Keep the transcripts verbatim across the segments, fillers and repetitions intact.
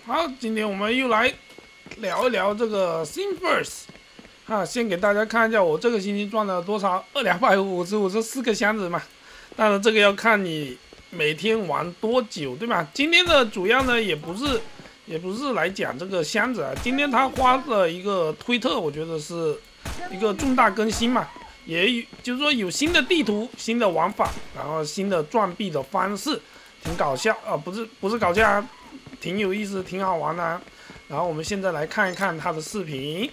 好，今天我们又来聊一聊这个 Thingiverse 啊，先给大家看一下我这个星期赚了多少，二两百五十五十四个箱子嘛。当然这个要看你每天玩多久，对吧？今天的主要呢也不是也不是来讲这个箱子啊，今天他发了一个推特，我觉得是一个重大更新嘛，也就是说有新的地图、新的玩法，然后新的赚币的方式，挺搞笑啊，不是不是搞笑啊。挺有意思，挺好玩的、啊。然后我们现在来看一看他的视频。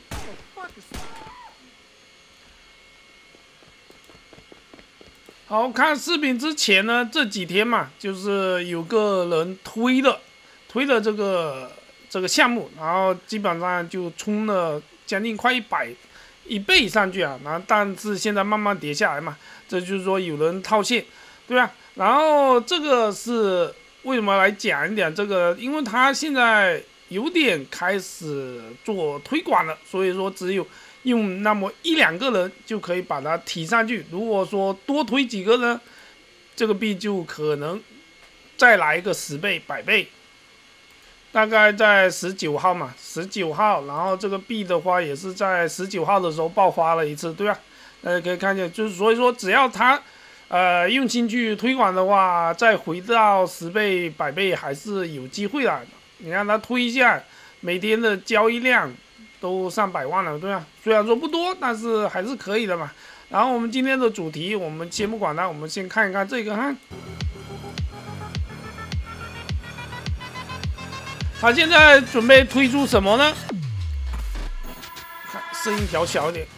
好看视频之前呢，这几天嘛，就是有个人推了推了这个这个项目，然后基本上就冲了将近快一百一倍上去啊。然后但是现在慢慢跌下来嘛，这就是说有人套现，对吧？然后这个是。为什么来讲一点这个？因为他现在有点开始做推广了，所以说只有用那么一两个人就可以把它提上去。如果说多推几个呢，这个币就可能再来一个十倍、百倍。大概在十九号嘛，十九号，然后这个币的话也是在十九号的时候爆发了一次，对吧？大家可以看见，就是所以说只要他。呃，用心去推广的话，再回到十倍、百倍还是有机会的。你看它推一下，每天的交易量都上百万了，对吧？虽然说不多，但是还是可以的嘛。然后我们今天的主题，我们先不管它，我们先看一看这个哈。他现在准备推出什么呢？看声音调小一点。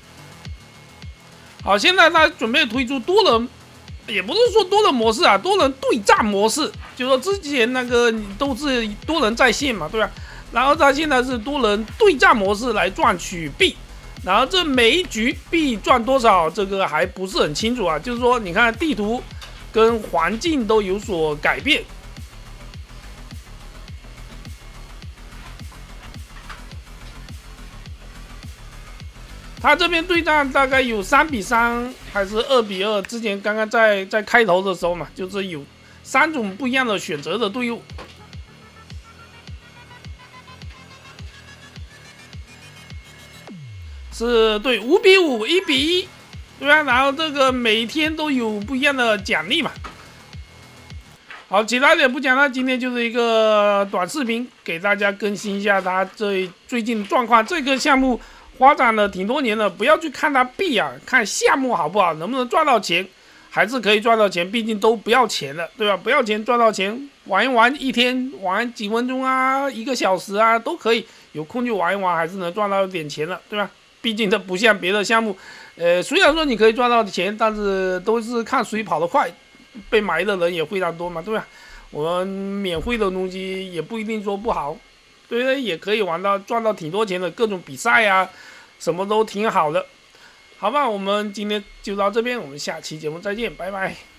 好，现在他准备推出多人，也不是说多人模式啊，多人对战模式，就说之前那个都是多人在线嘛，对吧？然后他现在是多人对战模式来赚取币，然后这每一局币赚多少，这个还不是很清楚啊。就是说，你看地图跟环境都有所改变。他这边对战大概有三比三还是二比二？之前刚刚在在开头的时候嘛，就是有三种不一样的选择的队伍，是对五比五、一比一，对吧？然后这个每天都有不一样的奖励嘛。好，其他点不讲了，今天就是一个短视频，给大家更新一下他这最近状况。这个项目。发展了挺多年了，不要去看它币啊，看项目好不好，能不能赚到钱，还是可以赚到钱，毕竟都不要钱了，对吧？不要钱赚到钱，玩一玩，一天玩几分钟啊，一个小时啊，都可以，有空就玩一玩，还是能赚到点钱的，对吧？毕竟它不像别的项目，呃，虽然说你可以赚到钱，但是都是看谁跑得快，被埋的人也非常多嘛，对吧？我们免费的东西也不一定说不好。对，也可以玩到赚到挺多钱的各种比赛呀、啊，什么都挺好的，好吧？我们今天就到这边，我们下期节目再见，拜拜。